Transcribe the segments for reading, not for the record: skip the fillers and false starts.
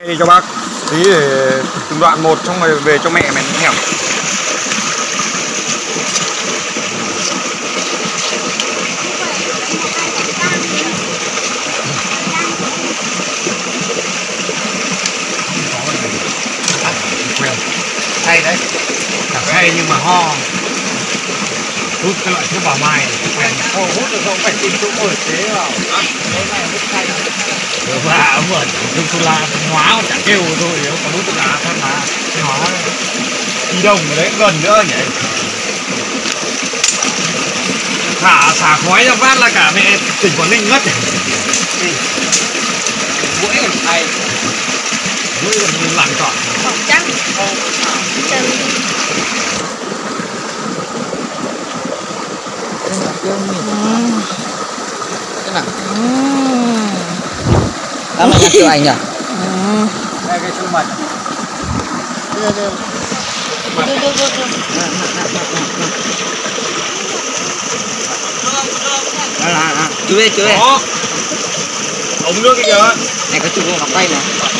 Đi cho bác tí để từng đoạn một xong rồi về cho mẹ mày thèm. Hay đấy, chẳng hay nhưng mà ho. Hút cái loại thuốc bảo mai này. Hút được không phải tìm chỗ ngồi thế vào. Cái này hút hay. Và ông ở trong Sô La hóa còn chẳng kêu thôi, nếu còn hút thuốc lá thân là cái hóa đi đồng ở đấy gần nữa nhỉ. Xả khói ra phát là cả mẹ tỉnh Quảng Ninh mất. Mũi còn hay. Mũi còn làm trọn. Không chắc. Chân. Yêu mình. Thế nào? Đó là chụp ảnh nhỉ? Đây cái chụp mật. Được. Chú ơi. Đó. Ống nước cái kìa. Này có chụp ngọc tay này.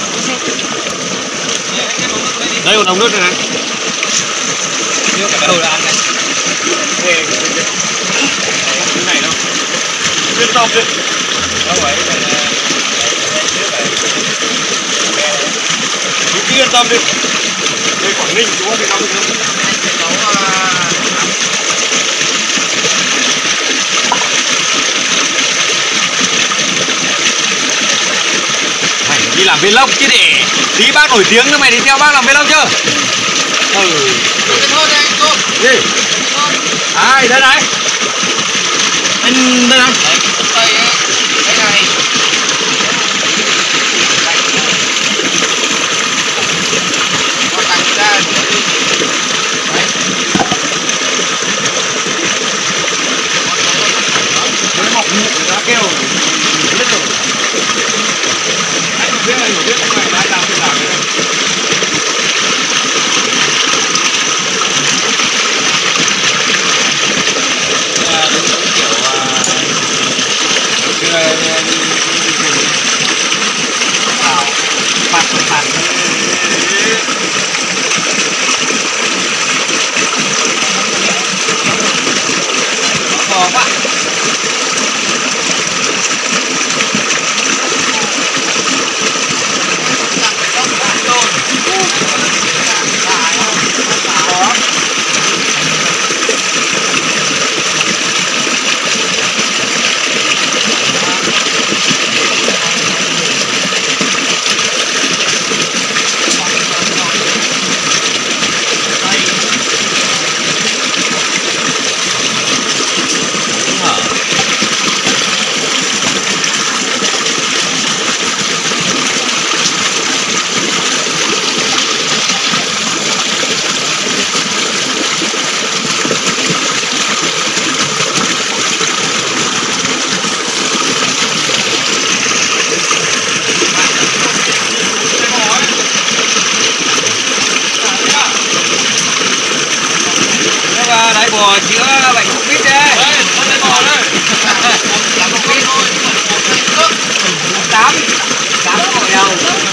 Đây còn ống nước này này. Nước cả đầu là ăn này. Đây cái này đâu. Biết xong đi. Đâu vậy? Chú cứ yên tâm đi. Đây Quảng Ninh chú có bị đau không? Mày đi làm vlog chứ để tí bác nổi tiếng nữa, mày đi theo bác làm vlog chưa? Gì? Ai đây này? Anh đây này. Cái này. Con tặng ra. Đấy. Mọc mụn ra kêu. Biết rồi. Anh biết không này đã làm cái nào này. Phạt khó quá. Đấy bò chữa bệnh Covid đấy. Đấy bò đấy. Là Covid thôi, nhưng mà bò tám hội đầu.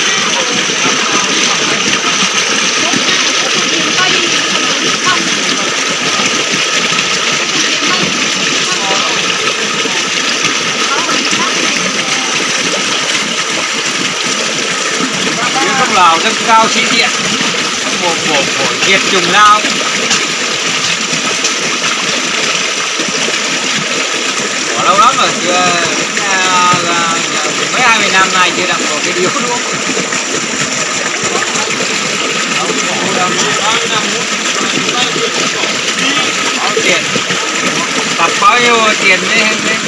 Không Lào dâng cao sĩ diện. Một phổi diệt trùng lao. Lâu lắm rồi, chưa mấy 20 năm nay chưa đập vào cái điếu đúng không? Bao tiền, tập bao nhiêu tiền mới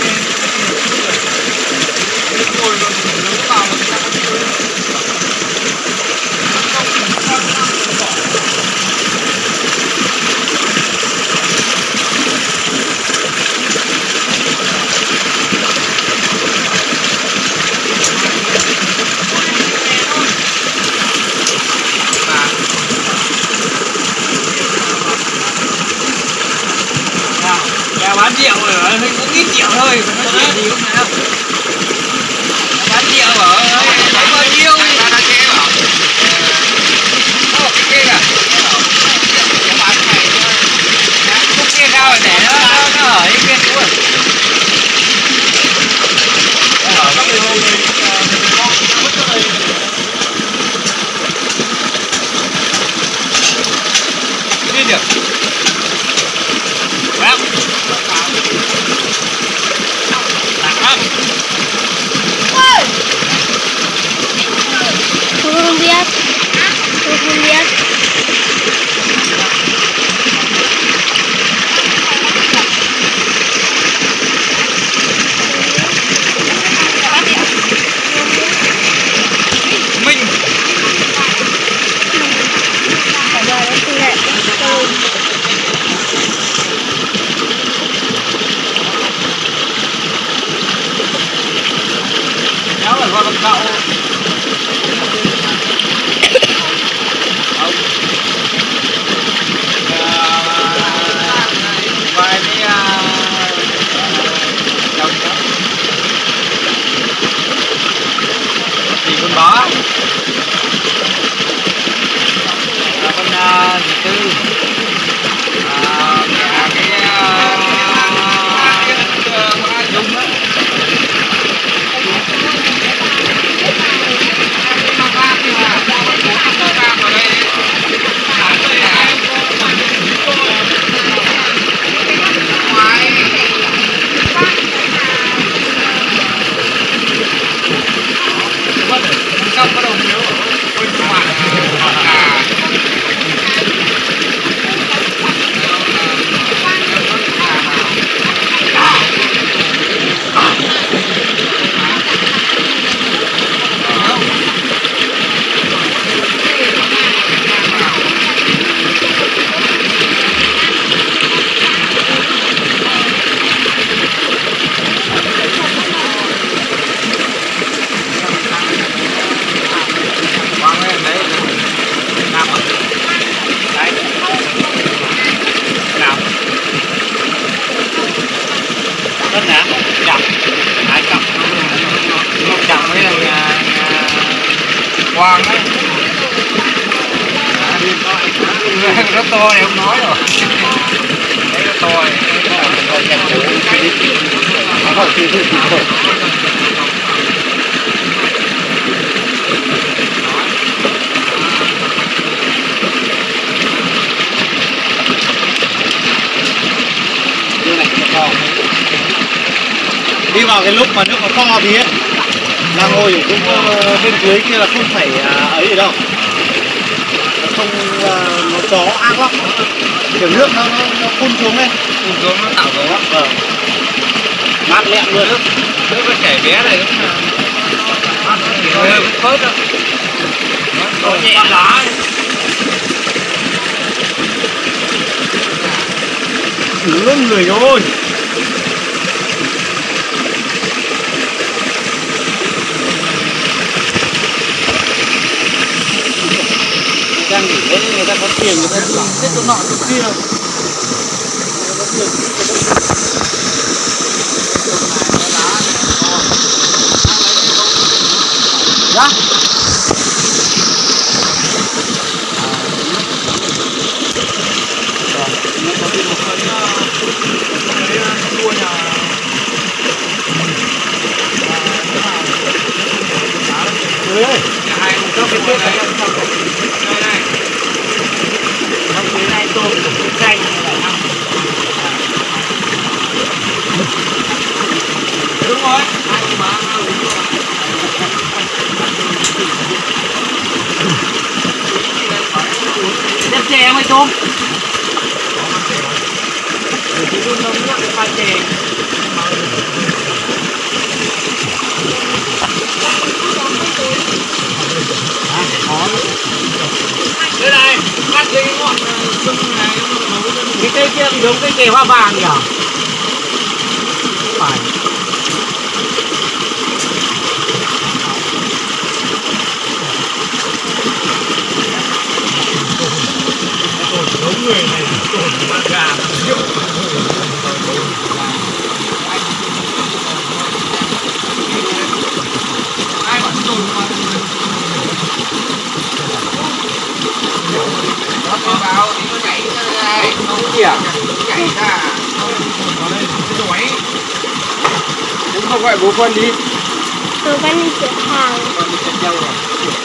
bán triệu rồi, cũng ít triệu thôi, nó chuyện gì cũng nào. Bán triệu bảo lấy bao nhiêu? con gì tư dung á. Xong bắt đầu nhớ ôi bạn rất nè chậm hai cặp nó chậm với là nhà Quang đấy rất to này không nói rồi đấy nó to này đi vào cái lúc mà nước nó to thì ấy là ngồi ở cũng bên dưới kia là không phải ấy gì đâu, không nó gió ác lắm, kiểu nước nó phun xuống ấy, phun xuống nó tạo gió mát lẹm luôn. nước nó chảy bé này nó hơi phớt đâu, nó nhẹ lá thử luôn người thôi. Đang nghỉ lễ người ta có tiền người ta đi hết chỗ nọ chỗ kia. Dạ. hai không biết đây này Trong cái này tôm cũng xanh là năm. đúng rồi Đẹp chè mấy tôm. Thì luôn nóng nước pha chè. đây này cắt cái ngọn sưng này Cái cây kia giống cái chè hoa vàng nhỉ? Phải. giống người này tổn bạn gà ai bảo tổn mà nó vào thì nó nhảy ra đây không kìa nhảy ra vào đây đuổi cũng không gọi bố phân đi Tôi vẫn đi cửa hàng. con đi chặt dâu rồi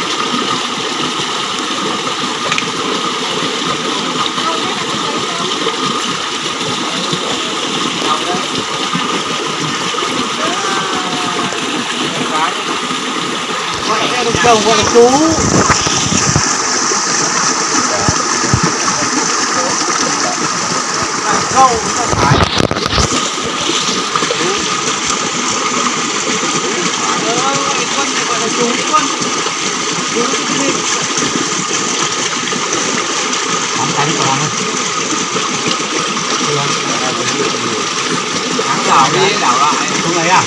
Đồng đồng gọi là chú. Câu nó phải. Con này gọi là chú con. Chú đi. Bắn cánh của nó. Đảo đi, đảo lại. Không ấy à?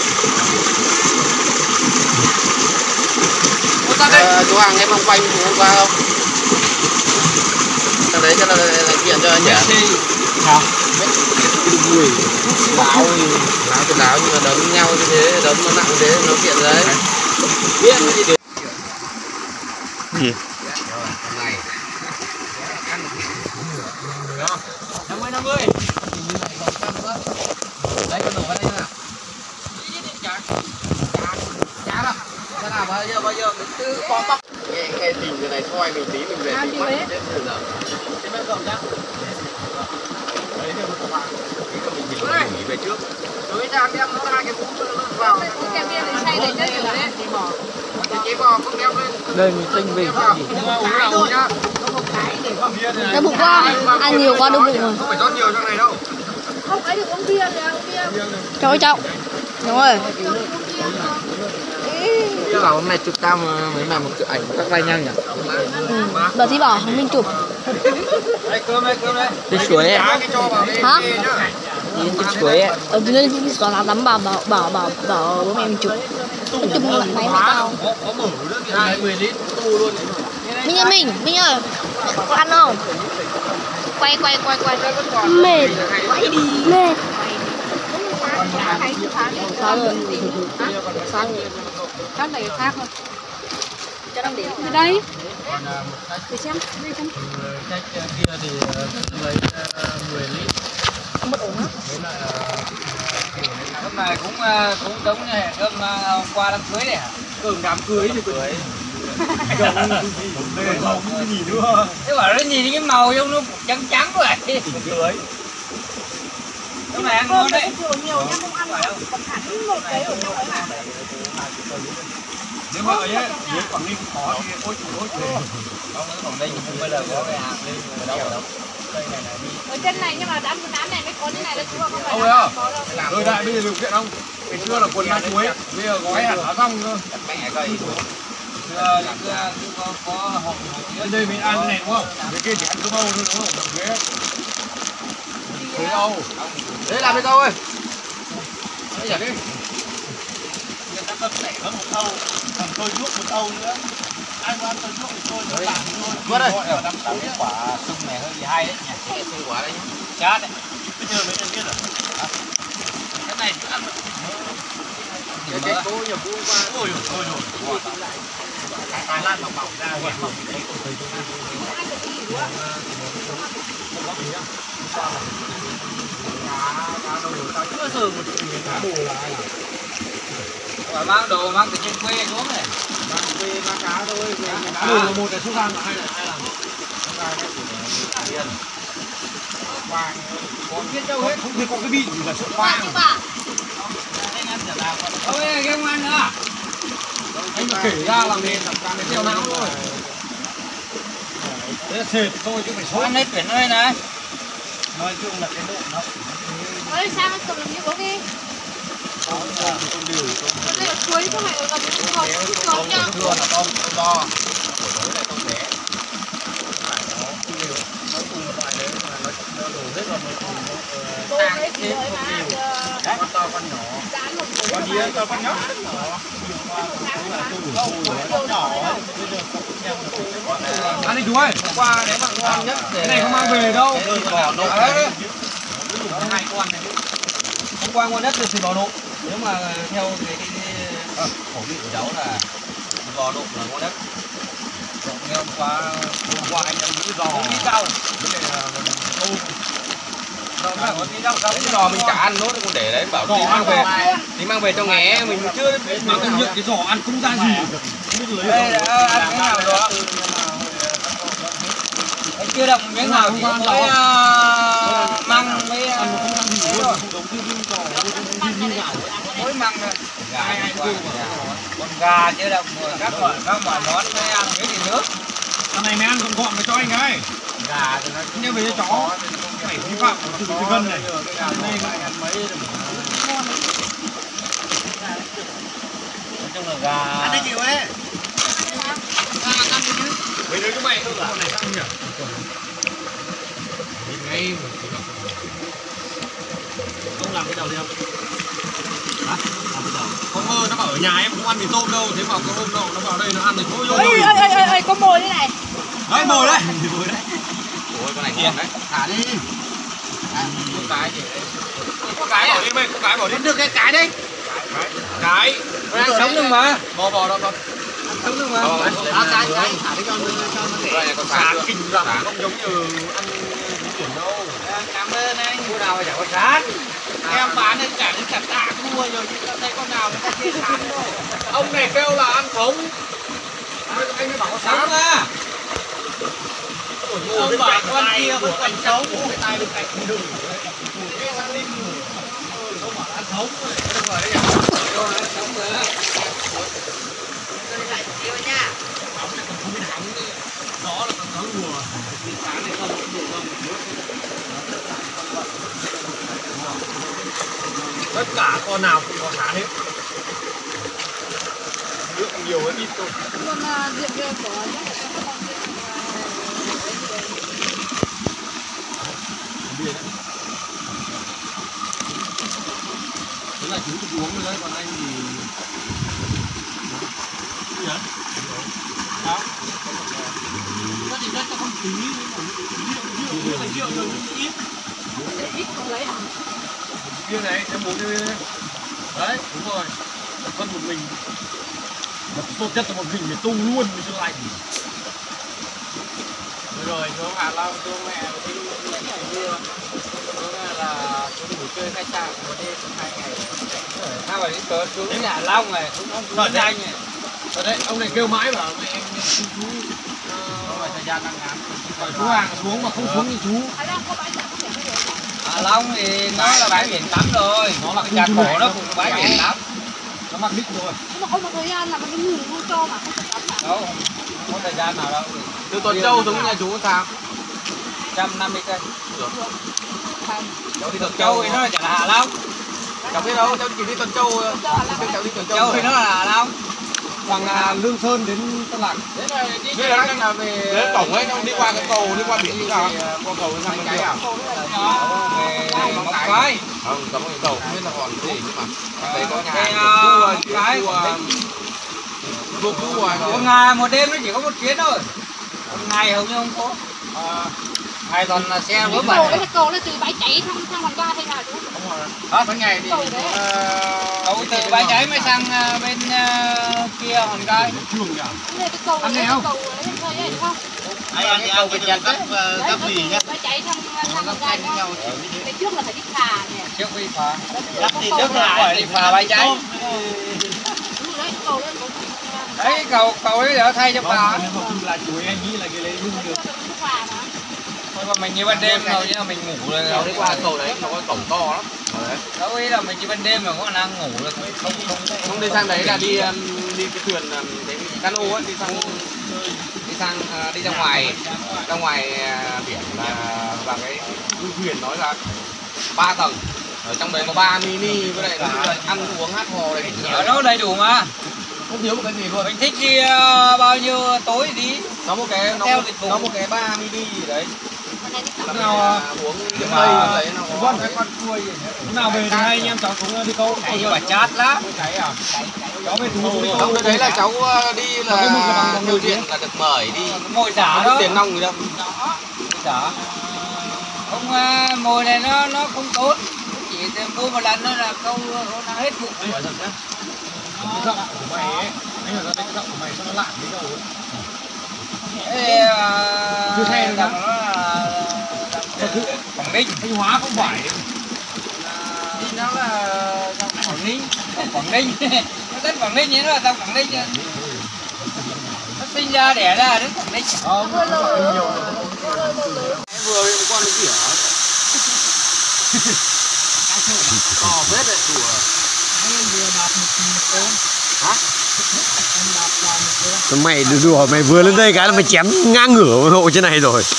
Chú Hàng em vòng quanh hôm qua không? Thằng đấy cho là kiện cho anh nhỉ? Sao? Láo thì láo nhưng mà đấm nhau như thế, đấm nó nặng thế nó kiện đấy. Biết nó gì được. Gì? Này. 50. Đấy con nổ vào đây nào. Chả đó. Thế nào bao giờ mình cứ có bóc. Nghe tìm cái này thôi mình tí mình về mình bắt chết rồi giờ. Thế bây giờ nhá. Đấy thì các bạn. Mình nghỉ về trước. Đối ra đem nó hai cái mũ vào. Cái bia này xay để chết rồi đấy. Chế bò không đeo lên. Đây mình tinh bình gì? Đau bụng quá, ăn nhiều quá đau bụng rồi. Không phải rót nhiều trong này đâu. Không ấy được uống bia rồi, uống bia. Trời ơi trọng. Đúng rồi. Chứ bảo hôm nay chụp tao mới mà một cái ảnh các vai nhanh nhỉ? Đợt thi bảo không mình chụp. Đây cơm đây. Đi suối ấy. Hả? Đi suối ấy. Ở dưới đây xóa lá tắm bảo bố mẹ mình chụp. Mình chụp một máy mẹ tao. Có mở nữa thì 20 lít tu luôn. Minh ơi, có ăn không? Quay. Mệt. Mệt. Sao rồi? Các này khác không? Cho đang để ở đây. Để xem. Cách kia thì lấy 10 lít. Không bất ổn á. Hôm nay cũng giống như hẹn hôm qua đám cưới này hả? Cơm đám cưới thì cưới. Không nhìn nữa. Thế bảo nó nhìn cái màu trong nó trắng vậy. Cưới. Hôm này ăn ngon đấy. Nhiều nhá, không ăn còn hẳn một cái ở trong ấy hả? Nếu mà ở dưới Quảng Ninh có thì ôi trời. Không, còn đây thì không bây giờ có cái hàng lên ở đâu. Đây này đi. Ở trên này nhưng mà đám này mới có như này đấy chú không phải Ông là ơi có đâu. rồi đại bây giờ điều kiện không? Ngày xưa là quần lá chuối, bây giờ gói hẳn lá rong cơ. Mẹ coi. Có hộp Bên đây mình ăn cái này đúng không? Cái kia chỉ ăn cơm Âu thôi đúng không? Ghế. Ghế Âu. Đấy làm đi câu ơi. Đấy giả đi. Người ta có thể có một Âu, còn tôi nước một Âu nữa. Ai muốn ăn tôi nước thì tôi nó làm thôi. Vớt đây. Cái quả sung này hơi bị hay đấy nhỉ. Sung quả đây nhá. Chát đấy. Bây giờ mới nhận biết rồi. Cái này thì ăn Cái cô nhập vũ qua. Ôi rồi. Thái Lan bỏng ra kìa. Quả mang đồ mang từ trên quê xuống này. Mang quê mang cá thôi. Cá một là số hàng là hai là làm. Quang. Có biết đâu hết. Không thấy có cái bị gì là số khoang. Ôi cái không ăn nữa. Anh mà kể ra là mình làm cá theo não thôi. Thế là sệt thôi chứ phải số. Ăn hết biển đây này. Nói chung là cái độ nó. Ơi sao nó cầm làm như bố đi. Đây là chuối không phải là chuối nha. Luôn là tôm to. Bố đấy thì đợi mà. Con to con nhỏ. Dán một cái. Con gì to con nhỏ. Ăn đi chú ơi. Hôm qua đấy bạn ngon nhất. Cái này không mang về đâu. Bò nộp này. Hai con này. Hôm qua ngon nhất là thịt bò nộp. Nếu mà theo cái khẩu vị của cháu là thịt bò nộp là ngon nhất. Nghe hôm qua anh em nghĩ giò. Nghĩ rau. Cái này là tôm. Cái giò mình chả ăn nốt còn để đấy bảo tí mang về cho nghé mình chưa Mà cái nhựa cái giò ăn không ra gì. Đây là ăn cái nào rồi ạ? Chưa động miếng nào thì mới măng mới rồi. Mới măng thôi. Con gà chưa động rồi các loại món mới ăn cái gì nước. Thằng này mày ăn còn gọn mà cho anh cái. Gà thì nó Nhưng về cho chó phải vi phạm của từng cái gân này. Đây ăn mấy nói chung là gà. ăn đấy chịu ấy. mấy đứa chúng mày thôi Con này ăn nhỉ? ngay Không làm cái đầu đi không? Hả? Làm cái đầu. không ngờ nó bảo ở nhà em không ăn mì tôm đâu thế bảo cái hôm đâu nó vào đây nó ăn thì thôi Ơi, có mồi đây này. đấy mồi đấy Ôi con này ngon đấy. thả đi Con cái gì đấy. có cái bảo đi mày có cái bảo đi Được cái đấy. cái Con ăn sống luôn mà. bò đâu con Ăn sống luôn mà. cái thả đi cho nó để. Đây có Cá sán kinh kinh lắm. không giống như ăn biển đâu. Cảm ơn anh, mua nào mà chẳng có sán. Em bán đến cả tạ mua rồi nhưng ta thấy con nào người ta chê sán thôi. Ông này kêu là ăn thống. Anh mới bảo có sán ra. Ông bảo con kia vẫn còn sống. Cái tay bên cạnh đường. Ông bảo ăn thống rồi. Đâu rồi đấy nhỉ? Đâu đấy, sống rồi đó. Đó là con rùa. Tất cả con nào cũng có sán hết. Nước nhiều hơn ít thôi. Con diện kia của nhá. Thế là chú được uống rồi đấy, còn anh thì... Gì hả? Đó. Nó chỉ cho con tí. Rượu rồi ít. Ít không lấy à? Bia này, em uống cái bia này. Đấy, đúng rồi. Phân một mình. Mà tốt nhất là một mình để tung luôn với cho lạnh. Rồi xuống Hạ Long xuống mẹ đi mưa. Xuống là xuống ngủ chơi khách sạn một đêm 2 ngày. Sao phải đi tới xuống đến Hạ Long này, cũng không xuống nhanh này. Ở đây, ông này kêu mãi bảo mẹ em chú Không phải thời gian đang ngắn. hỏi chú hàng xuống mà không xuống thì chú. Hạ Long thì nó là bãi biển tắm rồi. Nó là cái Nhà khu cổ này. nó cũng bãi biển tắm. Nó mặc đích rồi. Nhưng mà không có thời gian là nó ngủ không cho mà không có tắm mà. Đâu, không có thời gian nào đâu. Từ Tuần Châu xuống nhà chú sao? 150 cây. Không. Đi Tuần Châu thì nó là chả là Hạ Long. Cháu biết đâu, cháu chỉ đi Tuần Châu. Cháu đi Tuần Châu Châu thì nó là Hạ Long. Bằng Lương Sơn đến Tân Lạc. Thế là đi Thế là về cổng ấy, ông đi qua cái cầu, đi qua biển đi sao? Qua cầu sang bên kia à? Đó, về Móng Cái. Không, có một cầu không biết là còn gì nhưng mà đây có nhà Cái vô khu à. một ngày một đêm nó chỉ có một chuyến thôi. Một ngày hầu như không có. Ngày toàn là xe vớ Cầu đấy bẩn. là cầu là từ bãi cháy sang Hoàng Ba thế nào chú? Hết mấy ngày thì Cầu đấy. Cầu từ bãi cháy mới sang bên kia Hòn Gai. Trường nhỉ? Cái cầu đấy là cầu đấy thôi đấy không? cái cầu Việt Nhật đấy, Gắp gì nhá? Bãi cháy sang Hoàng Ba nhau. Cái trước là phải đi phà nè. Trước đi phà. Trước Trước là phải đi phà bãi cháy. Đúng rồi đấy, cầu đấy cũng Đấy cầu ấy để thay cho phà. Nếu mà không là chuối anh nghĩ là cái lấy lưng được. phà mà. Thôi mà mình như ban đêm rồi nhưng mà mình ngủ là Cháu đi qua cầu đấy, nó có cổng to lắm. đâu ý là mình chỉ ban đêm mà có khả năng ngủ là không Không đi sang đấy là đi cái thuyền cái cano ấy, đi ra ngoài biển là và cái du thuyền nói là 3 tầng. Ở trong đấy có 3 mini với lại là ăn uống hát hò này. ở đó đầy đủ mà. Không thiếu một cái gì luôn. Mình thích đi bao nhiêu tối thì đi. Nó một cái Theo dịch vụ. nó một cái 3 mini gì đấy. Hôm nay đi tắm. Lúc nào uống nước mây đấy nó có Cái con cua gì? Lúc nào về thì hai anh em cháu xuống đi câu. Cái như bà chát lắm. Cháy à? Cháu về xuống đi câu. Không, đấy là cháu đi là điều kiện là được mời đi. Mồi giả Không đó. có tiền nong gì đâu. Giả. Không mồi này nó không tốt. Chỉ mua một lần nó là câu nó hết vụ. Cái giọng của mày ấy, anh ở ra đây cái giọng của mày sao nó lạ thế đâu ấy. Chưa thay rồi đó. Quảng Ninh. Thanh Hóa không phải. Đi nó là dòng Quảng Ninh. Quảng Ninh. Nó đất Quảng Ninh nó là dòng Quảng Ninh. Nó sinh ra đẻ ra đến Quảng Ninh. Không, nhiều rồi. Vừa bị một con nó kỉa. To phết đấy đùa. Hả? Mày đùa mày vừa lên đây cái là mày chém ngang ngửa hộ trên này rồi.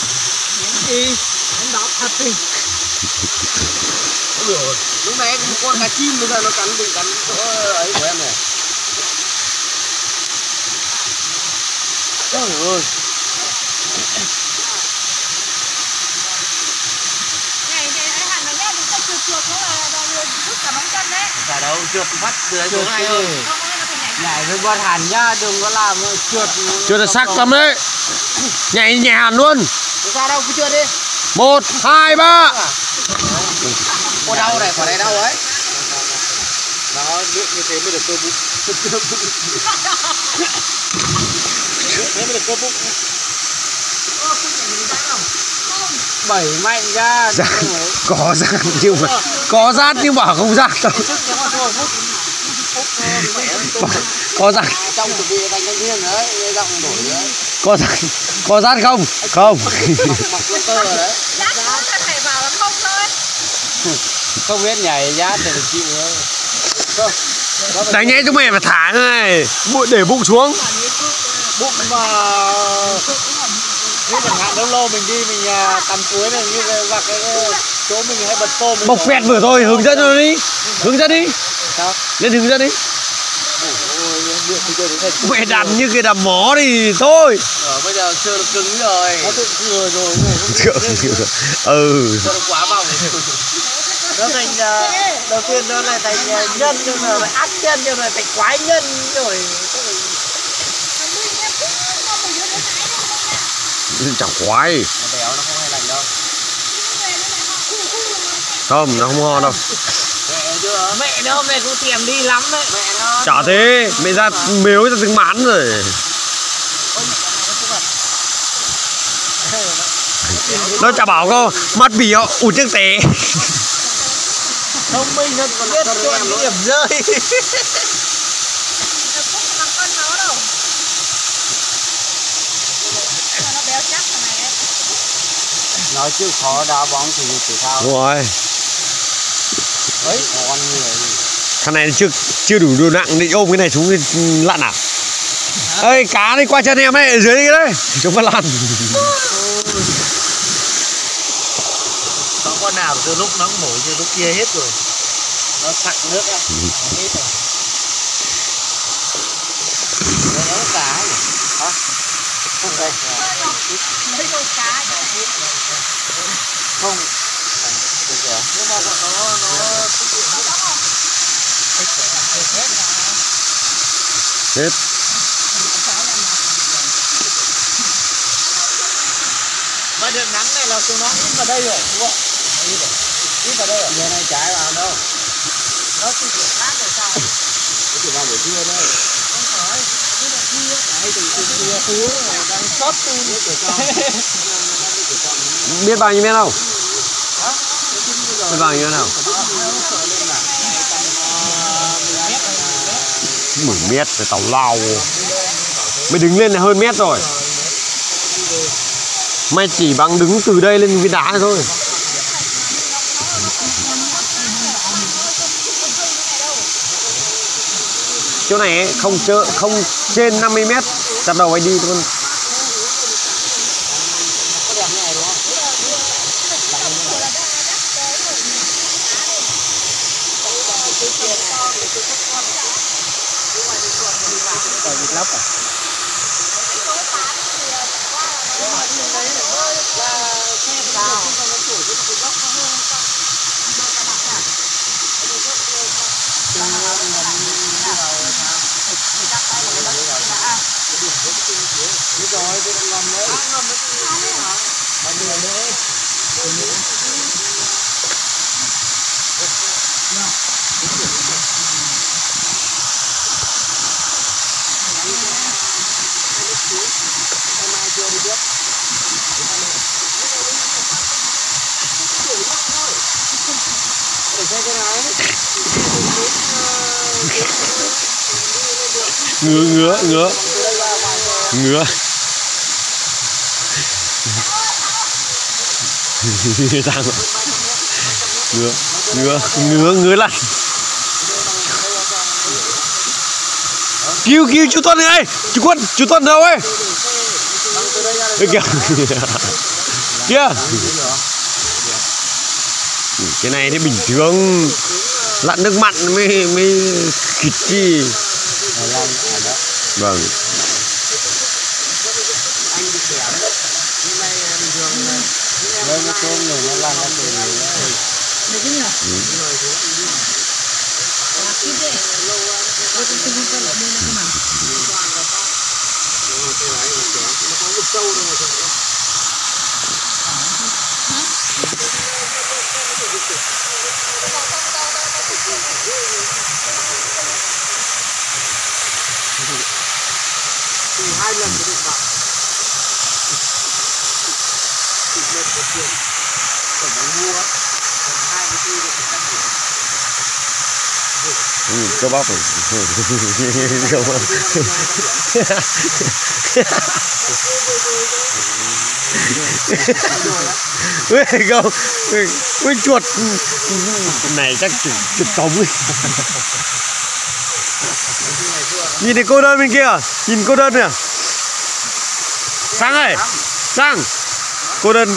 Lúc nãy có một con cá chim bây giờ nó cắn chỗ ấy của em này. Trời ơi. Này hẳn là nhá, đừng có trượt nó là rút cả móng chân đấy. Cả đâu trượt bắt dưới xuống này thôi. Không có là phải nhảy. Nhảy với con hẳn nhá, đừng có làm trượt. Chưa là sắc lắm đấy. Nhảy nhẹ hẳn luôn. Sao đâu cứ trượt đi. 1, 2, 3. Có đau này, quả này đau ấy. Nó nước như thế mới được cơ bụng. Thế mới được cơ cơ bụng. Bảy mạnh ra. Có rát nhưng mà có rát nhưng bảo không rát đâu. Có rát. Trong chuẩn bị thành thanh niên đấy, giọng đổi đấy. Có rát không? Không. Mặc quân tơ rồi đấy. Rát không là phải bảo là không thôi. Không biết nhảy rát thì chịu thôi. Đánh nhẽ chúng mày phải thả này, để bụng xuống. Bụng mà như chẳng hạn lâu lâu mình đi mình tắm suối này như vào cái chỗ mình hay bật tôm. Bọc phẹt vừa thôi, hướng dẫn nó đi. Hướng dẫn đi. Sao? Lên hướng dẫn đi. Mẹ đầm như cái đầm mó thì thôi. Bây giờ chưa được cứng rồi. Nó tự thừa rồi. Ừ. Cho nó quá vòng. Nó thành đầu tiên nó lại thành nhân, nhưng mà lại ác nhân, nhưng mà thành quái nhân rồi. Chẳng khoái. Béo nó không hay lành đâu. Không, nó không ngon đâu. Mẹ nó mẹ cũng thèm đi lắm đấy. Mẹ nó. Chả thế, mẹ ra mếu ra từng mán rồi. Nó chả bảo cô mắt bị ụt chiếc té. Thông minh hơn còn biết cho em điểm rơi. Nói chứ khó đá bóng thì thể thao. Đúng rồi. Ấy, con người. Thằng này chưa đủ độ nặng định ôm cái này xuống lặn à? Ê, cá đi qua chân em ấy, ở dưới cái đấy. Chúng nó lặn. Có con nào từ lúc nó nổi từ lúc kia hết rồi. Nó sặc nước á. Hết rồi. Nó cá nhỉ? Hả? Không đây. Mấy con cá Không. Nhưng mà bọn nó Hết. mà đợt nắng này là chúng nó ít vào đây rồi, đúng không? Ít vào đây rồi. Giờ này trái vào đâu? Nó chỉ kiểu khác rồi sao? Nó chỉ vào buổi trưa thôi. Không phải. Cái đợt kia. Đấy, từ kia thứ đang sót tu nữa kiểu trong. Biết bao nhiêu mét không? Biết bao nhiêu mét không? 10 mét rồi tàu lao. Mày đứng lên là hơn mét rồi. Mày chỉ bằng đứng từ đây lên viên đá thôi. Chỗ này ấy, không trên 50 mét. Chặt đầu anh đi luôn. Lóc à? Ngứa ngứa lặn. Cứu chú Tuấn ơi, chú Tuấn đâu ấy? Kìa kìa. Cái này thì bình thường, lặn nước mặn mới kịt chi. Vâng. Với cái tôm này nó lăn ra từ từ 2 lần mới được vào. Cơ bắp rồi. Không, với chuột này chắc chuột cống ấy. Nhìn thấy cô đơn bên kia, nhìn cô đơn kìa. Sang ơi, Sang, cô đơn.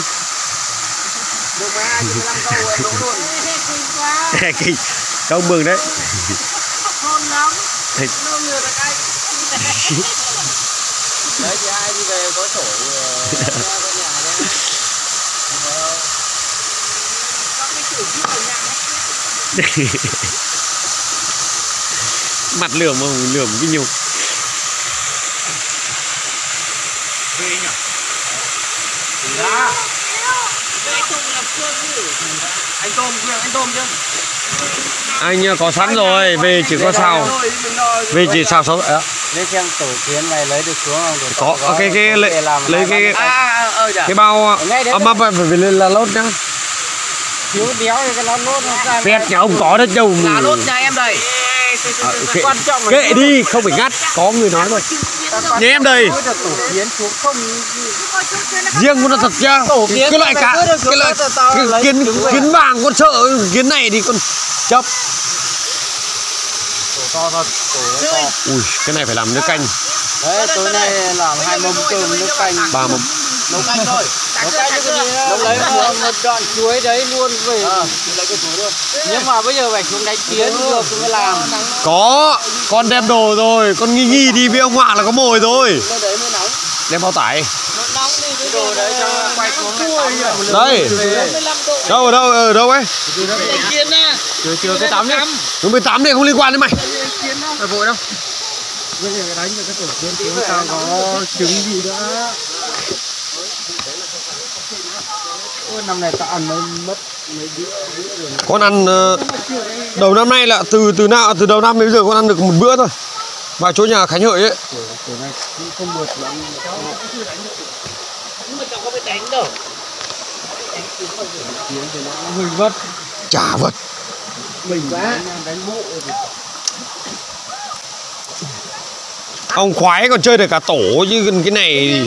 Kinh, không mừng đấy. Hôn lắm. Đấy thì ai đi về có sổ nhà đấy. Mặt lườm mà lườm cái nhiều. Ra. Anh tôm chứ. Anh có sẵn rồi, về chỉ có xào. Về chỉ xào sống. Lấy xem tổ kiến này lấy được xuống không? Có cái lấy cái bao mà phải lên là lốt nhá. Thiếu đéo thì cái lót nó ra. Phét nhà ông có đất đâu. Là lốt nhà em đây. Quan trọng là kệ đi, không phải ngắt, có người nói rồi. Nhà em đây. tổ kiến xuống không Riêng con nó thật ra cái loại cá, cái loại kiến vàng con sợ, kiến này thì con chấp. tổ to thật, tổ to. Ui, cái này phải làm nước canh. Đấy, tối nay làm 2 mâm cơm nước canh, 3 mâm. nấu canh thôi. Nấu canh chứ cái gì đâu. Lấy một đoạn chuối đấy luôn về lấy cái chuối luôn. Nhưng mà bây giờ phải xuống đánh kiến được thì mới làm. Có, con đem đồ rồi, con nghi đi với ông Họa là có mồi rồi. Cái đấy mới nóng. Đem bao tải. Nóng đi cái đồ đấy cho quay xuống lại. Đây. Đâu ở đâu ấy? Kiến á. Chưa cái tắm nhá. Nó 18 này không liên quan đến mày. Phải vội đâu. Bây giờ đánh được cái tổ kiến xuống sao có trứng gì nữa. Ôi, năm này ta ăn nó mất mấy bữa rồi. Con ăn đầu năm nay là từ đầu năm đến bây giờ con ăn được một bữa thôi. Vào chỗ nhà Khánh Hợi ấy. Kiểu này cũng không được lắm. Nhưng mà cháu có bị đánh đâu. Kiến thì nó hơi vất. Chả vật. Mình đánh bộ thì Ông khoái còn chơi được cả tổ chứ cái này thì...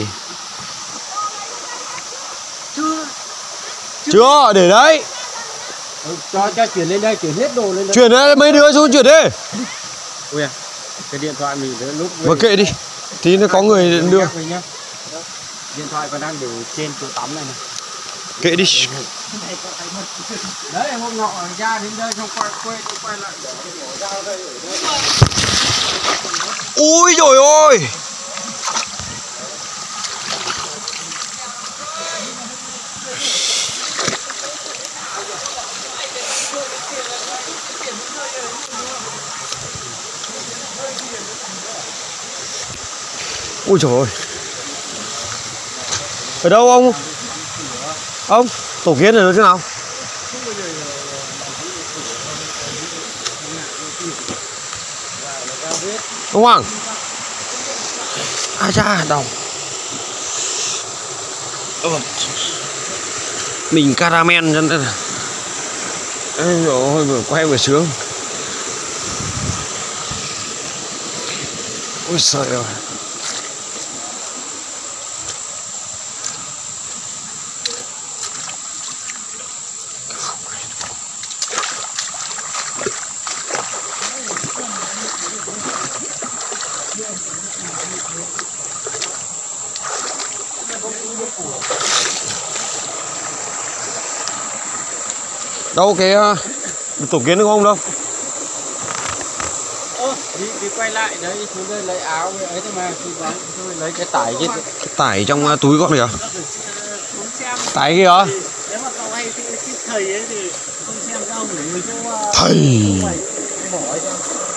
Chưa, để đấy. cho chuyển lên đây, chuyển hết đồ lên đây. Chuyển đấy, mấy đứa xuống chuyển đi. Ui à, cái điện thoại mình đến lúc Mà kệ đi, tí nó có người đưa. Điện thoại còn đang để trên chỗ tắm này này. Kệ đi. Đấy, hôm nọ ra đến đây xong quay lại để bỏ ra đây. Ui dồi ôi. Ui trời ơi. Ở đâu ông? Ông, tổ kiến ở chỗ nào? Ông Hoàng. À cha, đau. Mình caramel cho nên là. Ôi dồi, vừa quay vừa sướng. Ôi trời ơi. Đâu cái tổ kiến được không đâu? Đi quay lại đấy, xuống đây lấy áo với ấy thôi mà, tôi lấy cái tải kia. Cái tải trong túi con kìa. Tải kia hả? Nếu mà cậu hay cái thầy ấy thì không xem cho ông để cho thầy. bỏ cho.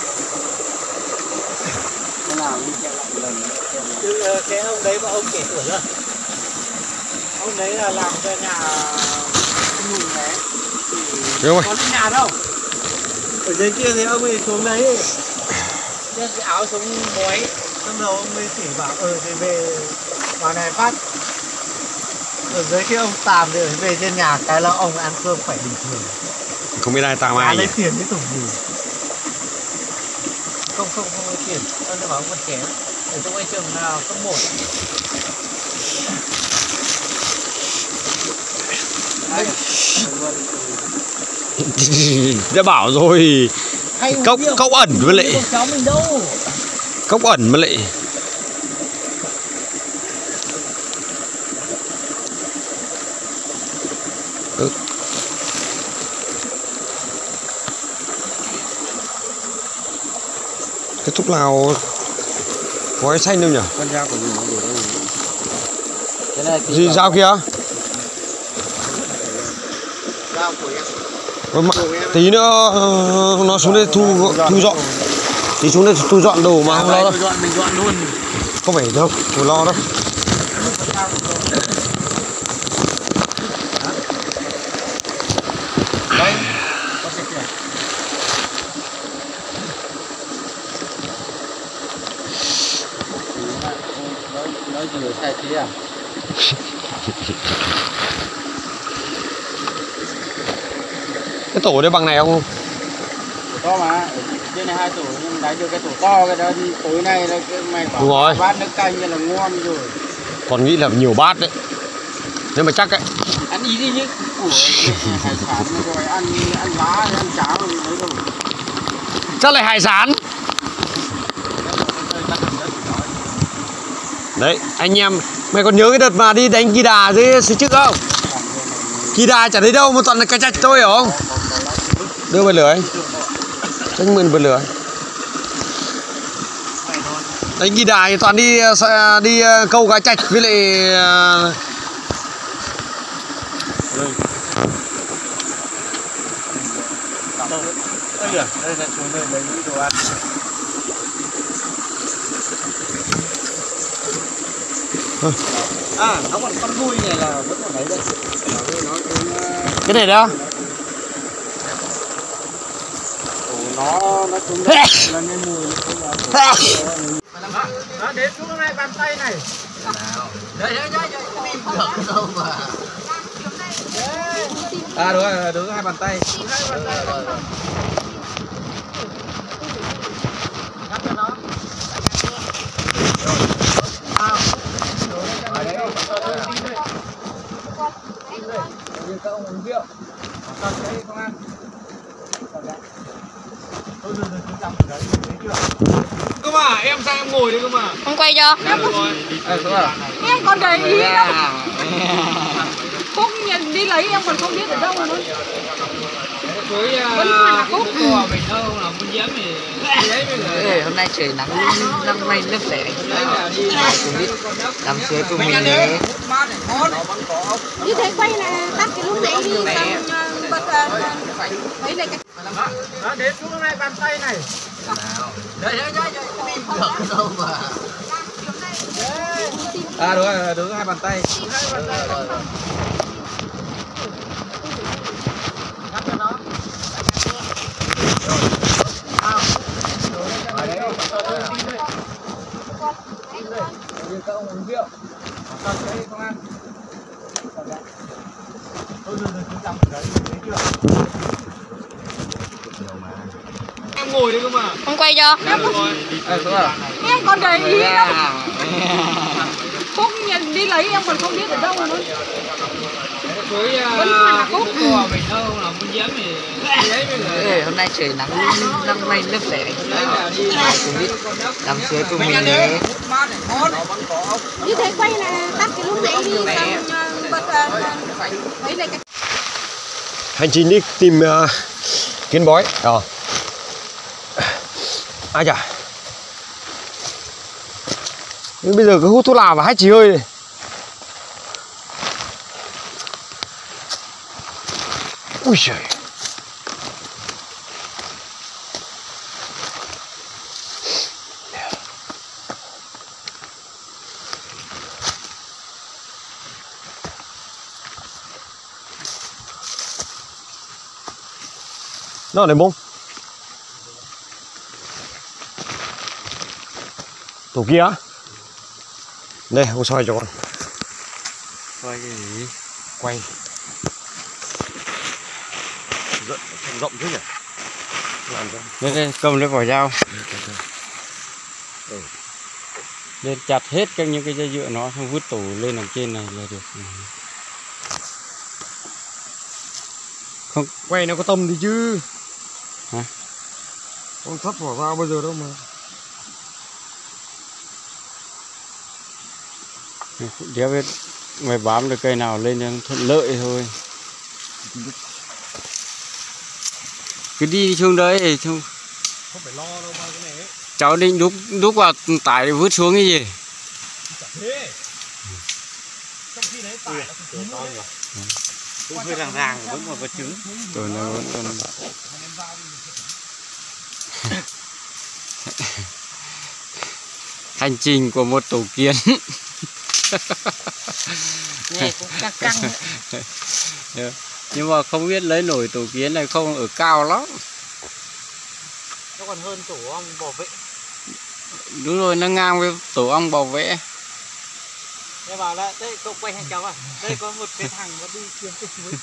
Thế nào đi xem lại một lần nữa. Cái ông đấy mà ông kể tuổi rồi. Ông đấy là làm cho nhà ông Hùng đấy. Được Có đến nhà đâu. Ở dưới kia thì ông ấy xuống đấy. Cái áo xuống bói. Xong đầu ông ấy chỉ bảo thì về vào này phát. ở dưới cái ông Tàm thì về trên nhà cái là ông ăn cơm phải bình thường. Không biết ai tạm ai lấy nhỉ? tiền cái tổng gì. Không có tiền, ông bảo ông còn kém. Ở trong cái trường nào cấp 1. Đã bảo rồi. Cốc ẩn với lại. Cháu mình đâu. Cốc ẩn với lại. Cái thuốc lào có cái xanh đâu nhỉ? Con dao của mình nó để đâu? Cái này Gì dao kia? dao của em. Tí nữa nó xuống đây thu dọn. Tí xuống đây thu dọn đồ mà không lo đâu. Mình dọn luôn. Không phải đâu, không lo đâu. Đây. Có cái kia. Nói gì ở sai thế à? Cái tổ đấy bằng này không? To mà, trên này 2 tổ nhưng mình đánh được cái tổ to cái đó đi tối nay là cái mày Đúng rồi. bảo bát nước canh như là ngon rồi. Còn nghĩ là nhiều bát đấy. Nhưng mà chắc ấy. Ăn ý đi chứ của hải sản rồi ăn lá ăn cháo rồi mấy đâu. Chắc là hải sản. Đấy, anh em, mày còn nhớ cái đợt mà đi đánh kỳ đà dưới xứ trước không? Kỳ đà chả thấy đâu mà toàn là cái chạch thôi hiểu không? Đưa bật lửa anh. Tranh mượn bật lửa. Đánh kỳ đà thì toàn đi câu cá chạch với lại Đây là xuống đây lấy đồ ăn. À, nó còn con đuôi này là vẫn còn đấy đây. cái này đó. Nó xuống đây là nên mùi nó đến xuống này bàn tay này. Đấy đâu mà. À đúng rồi 2 bàn tay. Cắt cho nó. Các ông uống rượu. Còn cái không ăn. Cơ mà em sang em ngồi đấy cơ mà. Không quay cho. Em còn để ý đâu. Phúc nhìn đi lấy em còn không biết ở đâu nữa. Vẫn là Phúc. Mình đâu là muốn dám thì lấy với người. Hôm nay trời nắng năm nay lớp rẻ. Đám cưới của mình đấy. Như thế quay là tắt cái lúc nãy đi xong bật mấy này cái. Nó đến xuống này bàn tay này. Đấy đâu mà. À đúng rồi 2 bàn tay. Cắt cho nó. Các ông uống rượu. Còn cái không ăn. Em ngồi đấy cơ mà. Không quay cho. Em còn để ý đâu. Phúc nhìn đi lấy em còn không biết ở đâu nữa. Vẫn là Phúc. Mình đâu là muốn dám thì lấy với người. Hôm nay trời nắng năm nay lớp rẻ. Đám cưới của mình đấy. Như thế quay là tắt cái lúc nãy đi xong bật mấy này cái. Hành trình đi tìm kiến bói. Ai chả. Nhưng bây giờ cứ hút thuốc lào và hắt xì hơi này. Ui trời. Nó này bông. Tổ kia á. Đây, ông soi cho con. Quay cái gì? Quay. Rộng thế nhỉ? Làm ra. Đây, cầm lấy vỏ dao. Lên chặt hết những cái dây nhựa nó, xong vứt tủ lên đằng trên này là được. Không, Quay nó có tông đi chứ. hả? Con thấp vỏ dao bây giờ đâu mà. Đéo biết mày bám được cây nào lên cho thuận lợi thôi. Cứ đi xuống đấy không phải lo đâu mà cái này ấy. cháu định đúc vào tải để vứt xuống cái gì. Thế. Trong khi đấy tải nó cũng to nhỉ. Cũng hơi ràng vẫn còn có trứng. Rồi nó vẫn còn hành trình của một tổ kiến. Nghe cũng căng Nhưng mà không biết lấy nổi tổ kiến này không, ở cao lắm. Nó còn hơn tổ ong bảo vệ. Đúng rồi, nó ngang với tổ ong bảo vệ. Đây bảo là đây cậu quay hai cháu à, đây có một cái thằng nó đi kiếm cái suối.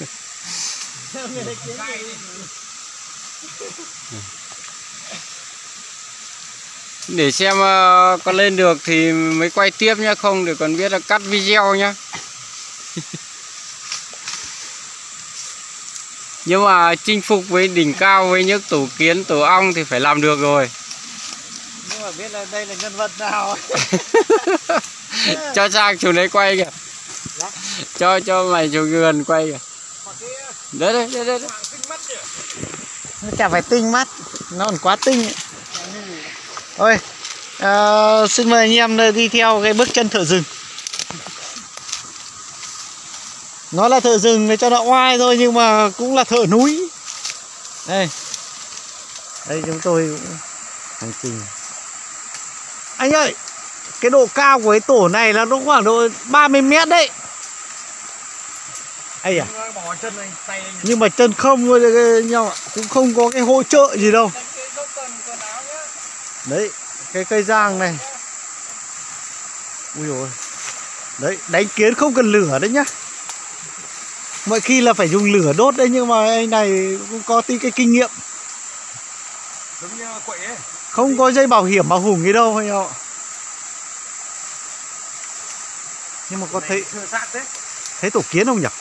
Để xem có lên được thì mới quay tiếp nhá, không để còn biết là cắt video nhá. Nhưng mà chinh phục với đỉnh cao với những tổ kiến, tổ ong thì phải làm được rồi. Nhưng mà biết là đây là nhân vật nào. Cho sang chỗ đấy quay kìa. Cho mày chỗ gần quay kìa. Đấy. Nó chả phải tinh mắt, nó còn quá tinh ấy. Ôi, xin mời anh em đi theo cái bước chân thợ rừng. Nó là thợ rừng để cho nó oai thôi nhưng mà cũng là thợ núi. Đây chúng tôi cũng hành trình. Anh ơi, cái độ cao của cái tổ này là nó khoảng độ 30 mét đấy. Ây à, nhưng mà chân không nhau, cũng không có cái hỗ trợ gì đâu. Đấy, cái cây giang này. Ui dồi. Đấy, đánh kiến không cần lửa đấy nhá. Mọi khi là phải dùng lửa đốt đấy, nhưng mà anh này cũng có tí cái kinh nghiệm. Giống như quậy ấy. Không có dây bảo hiểm bảo hùng gì đâu anh ạ. Nhưng mà có thấy tổ kiến không nhỉ?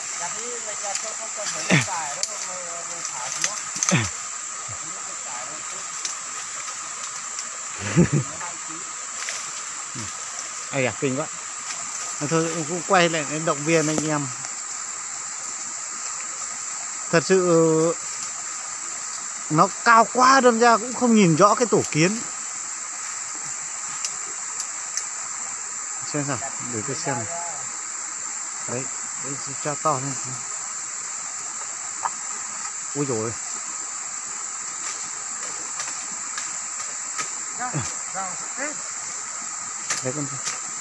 Ây à, kinh quá. Thôi cũng quay lại động viên anh em. Thật sự nó cao quá đâm ra cũng không nhìn rõ cái tổ kiến. Xem nào, để tôi xem này. Đấy, cho to lên. Ui dồi ôi. Đấy con.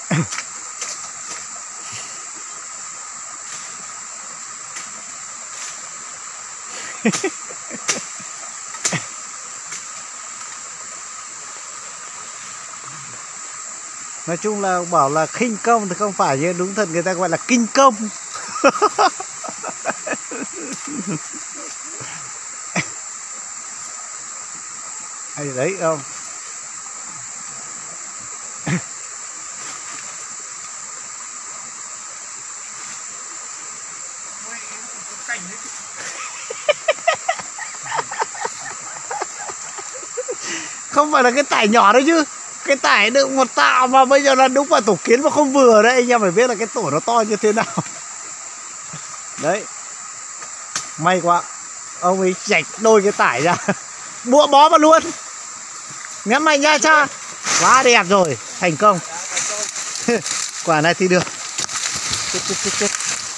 Nói chung là bảo là khinh công thì không phải, nhưng đúng thật người ta gọi là kinh công. Hay đấy không? Không phải là cái tải nhỏ đấy chứ. Cái tải đựng một tạ mà bây giờ là đúng vào tổ kiến mà không vừa đấy. Anh em phải biết là cái tổ nó to như thế nào. Đấy. May quá. Ông ấy chạch đôi cái tải ra. Búa bó vào luôn. Ngắm mạnh nha cha. Quá đẹp rồi. Thành công. Quả này thì được. Chết.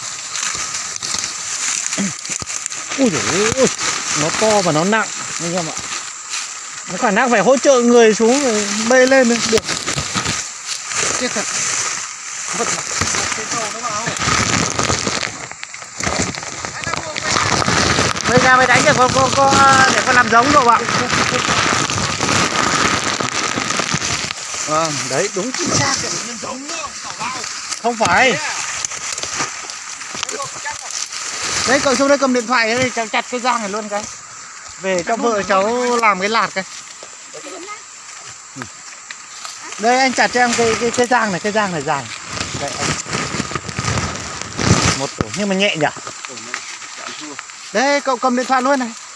Ui dồi ôi. Nó to và nó nặng anh em ạ. Nó khả năng phải hỗ trợ người xuống rồi bê lên được. Chết thật. Vất vả. Bây ra mới đánh được con để con làm giống đâu ạ. Vâng, đấy đúng chính xác. Không phải. Đấy cậu xuống đây cầm điện thoại đấy, cháu chặt cái giang này luôn cái. Về cho vợ cháu làm cái lạt cái. Đây anh chặt cho em cái giang này dài. Đây, anh. Một tổ nhưng mà nhẹ nhỉ. Đây cậu cầm điện thoại luôn này.